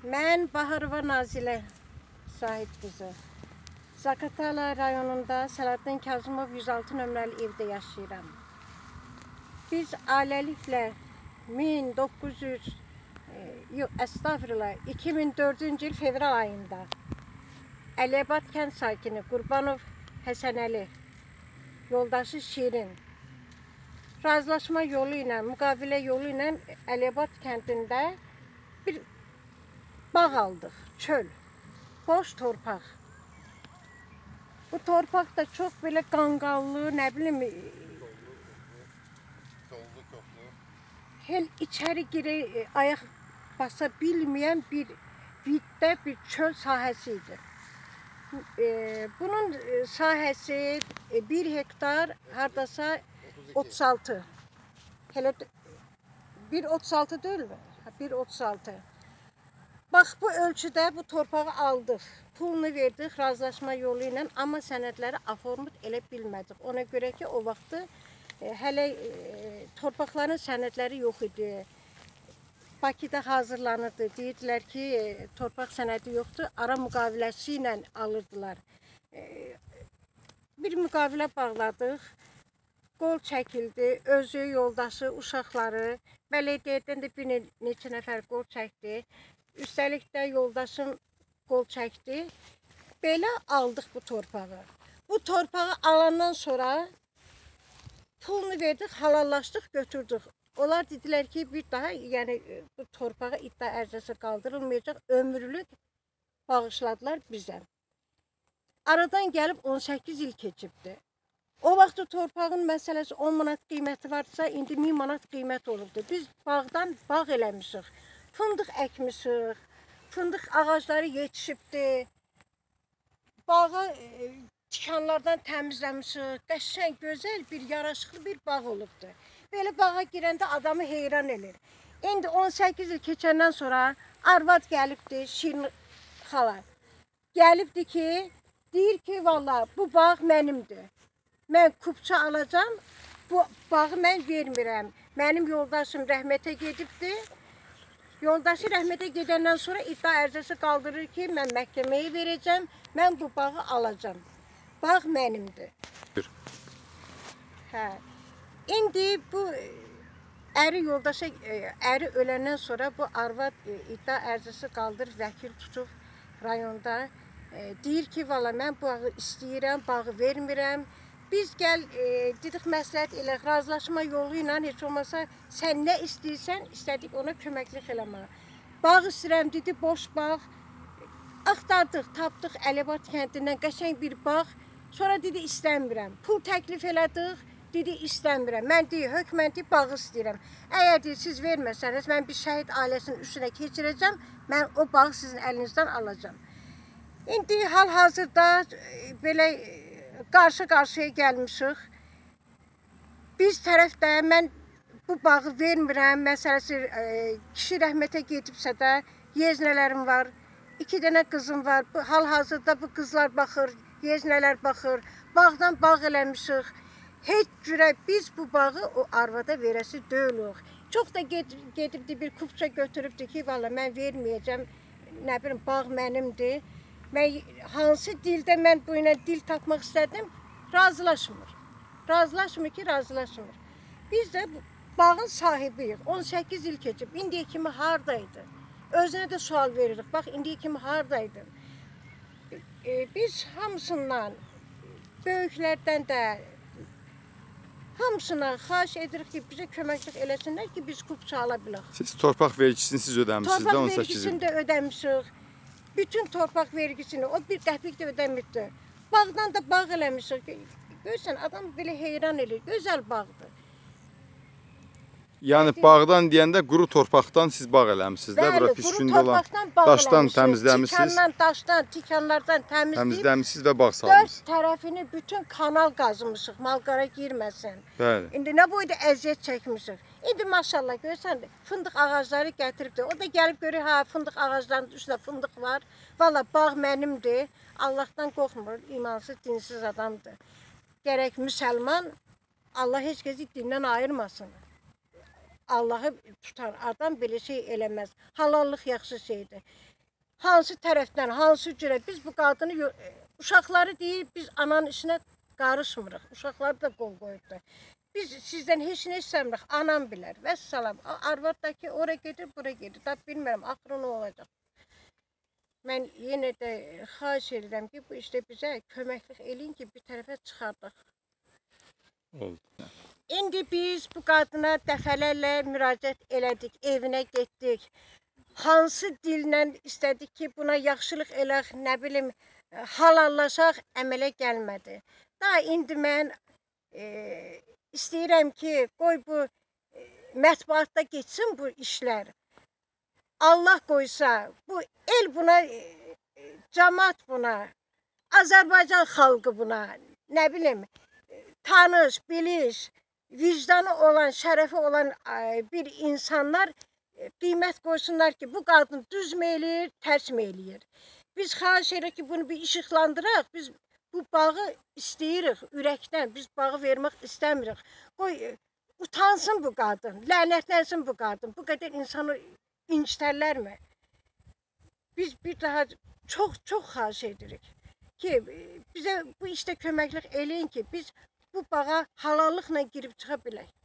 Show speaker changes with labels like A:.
A: Mən Baharova Nazilə Sahib qızı. Zaqatala rayonunda Selahattin Kazımov 106 nömrəli evdə yaşayıram. Biz ailəliklə 2004-cü il fevral ayında Əliyabad kənd sakini Qurbanov Həsənəli, yoldaşı Şirin, razılaşma yolu ilə, müqavilə yolu ilə Əliyabad kəndində bir bağ aldıq, çöl, boş torpaq. Bu torpaq da çox belə qanqallı, nə bilim, hel içəri girə, ayaq basa bilməyən bir viddə bir çöl sahəsi idi. Bunun sahəsi 1 hektar, hardasa 36. Hele 1.36 deyil mi? 1.36. Bax, bu ölçüdə bu torpağı aldıq. Pulunu verdik razılaşma yolu ilə, amma sənədləri aformut elə bilmədik. Ona görə ki, o vaxtı hələ torpaqların sənədləri yox idi. Bakıda hazırlanırdı. Deyirdilər ki, torpaq sənədi yoxdur, ara müqaviləsi ilə alırdılar. Bir müqavilə bağladıq, qol çəkildi, özü, yoldaşı, uşaqları, bələdiyyədən də bir neçə nəfər qol çəkdi. Üstəlik də yoldaşım qol çəkdi. Belə aldıq bu torpağı. Bu torpağı alandan sonra pulunu verdik, halallaşdıq, götürdük. Onlar dedilər ki, bir daha yəni, bu torpağı iddia ərizəsi qaldırılmayacaq, ömürlük bağışladılar bizə. Aradan gəlib 18 il keçibdi. O vaxt torpağın məsələsi 10 manat qiyməti varsa, indi 1000 manat qiymət olubdu. Biz bağdan bağ eləmişik. Fındıq əkmişik, fındıq ağacları yetişibdi, bağı tikanlardan təmizləmişik, qəşəng, gözəl bir, yaraşıqlı bir bağ olubdu. Belə bağa girəndə adamı heyran edir. İndi 18 il keçəndən sonra arvad gəlibdi, Şirin xala. Gəlibdi ki, deyir ki, valla bu bağ mənimdir. Mən kupça alacam, bu bağı mən vermirəm. Mənim yoldaşım rəhmətə gedibdi. Yoldaşı rəhmətə gedəndən sonra iddia ərizəsi qaldırır ki, mən məhkəməyə verəcəm, mən bu bağı alacam. Bağ mənimdir. Hə. İndi bu əri yoldaşa, əri öləndən sonra bu arvad iddia ərizəsi qaldırır, vəkil tutub rayonda. Deyir ki, valla mən bağı istəyirəm, bağı vermirəm. Biz gəl, dedik məsləhət elə, razılaşma yolu ilə heç olmasa sən nə istəyirsən, istədik ona köməklik eləməyə. Bağ istəyirəm, dedi, boş bağ. Axtardıq, tapdıq Əliyabad kəndindən qəşəng bir bağ. Sonra dedi, istəmirəm. Pul təklif elədik, dedi, istəmirəm. Mən deyir, hökmən deyir, bağı istəyirəm. Əgər deyir, siz verməsəniz, mən bir şəhid ailəsinin üstünə keçirəcəm, mən o bağı sizin əlinizdən alacam. İndi hal-hazırda belə qarşı-qarşıya gəlmişik. Biz tərəfdə mən bu bağı vermirəm, məsələsi kişi rəhmətə gedibsə də yeznələrim var, 2 dənə qızım var. Hal-hazırda bu qızlar baxır, yeznələr baxır, bağdan bağ eləmişik. Heç cürə biz bu bağı o arvada verəsi deyilik. Çox da gedibdi bir kupça götürübdü ki, valla mən verməyəcəm, nə bilim, bağ mənimdir. Mən hansı dildə mən bu ilə dil tapmaq istədim, razılaşmır. Razılaşmır ki, razılaşmır. Biz də bağın sahibiyik. 18 il keçib, indiyə kimi haradaydı? Özünə də sual veririk. Bax, indiyə kimi haradaydı? Biz hamısından, böyüklərdən də, hamısına xahiş edirik ki, bizə köməklik eləsinlər ki, biz kupça ala bilək.
B: Siz torpaq vergisini siz ödəmişsiniz də 18 il.
A: Torpaq vergisini də ödəmişik. Bütün torpaq vergisini, o bir qəpik də ödəmirdi. Bağdan da bağ eləmişik. Görsən, adam belə heyran edir, gözəl bağdır.
B: Yəni, bağdan deyəndə quru torpaqdan siz bağ eləmişsiniz də, bura pis gündə olan daşdan təmizləmişsiniz.
A: Tikandan, daşdan, tikanlardan
B: təmizləmişsiniz və bağ salmışsınız.
A: 4 tərəfini bütün kanal qazmışıq, malqara girməsin.
B: Bəli.
A: İndi nə boyda əziyyət çəkmişik. İndi maşallah, görsən, fındıq ağacları gətiribdir. O da gəlib görür, ha, fındıq ağaclarının üstündə fındıq var. Valla, bağ mənimdir. Allahdan qorxmur, imansız, dinsiz adamdır. Gərək müsəlman, Allah heç kəsi dindən ayırmasın. Allahı tutan adam belə şey eləməz. Halallıq yaxşı şeydir. Hansı tərəfdən, hansı cürə biz bu qadını uşaqları deyir, biz ananın işinə qarışmırıq. Uşaqları da qol qoyubdur. Biz sizdən heç nə istəmirik, anam bilər. Vəssalam. Arvad da ki, ora gedir, bura gedir. Da bilmirəm, axırı nə olacaq. Mən yenə də xahiş edirəm ki, bu işdə bizə köməklik eləyin ki, bir tərəfə çıxardıq.
B: Oldu.
A: İndi biz bu qadına dəfələrlə müraciət elədik, evinə getdik. Hansı dillə istədik ki, buna yaxşılıq elək, nə bilim, halallaşaq, əmələ gəlmədi. Da indi mən istəyirəm ki, qoy bu mətbuatda geçsin bu işlər. Allah qoysa, bu el buna, cəmaət buna, Azərbaycan xalqı buna, nə bilim, tanış, biliş, vicdanı olan, şərəfi olan bir insanlar qiymət qoysunlar ki, bu qadın düz mü eləyir, tərs mi eləyir. Biz xahiş edirik ki, bunu bir işıqlandıraq, biz bu bağı istəyirik ürəkdən, biz bağı vermək istəmirik. Qoy, utansın bu qadın, lənətlənsin bu qadın, bu qədər insanı incitərlərmi? Biz bir daha çox xahiş edirik ki, bizə bu işdə köməklik eləyin ki, biz bu bağa halallıqla girib çıxa bilək.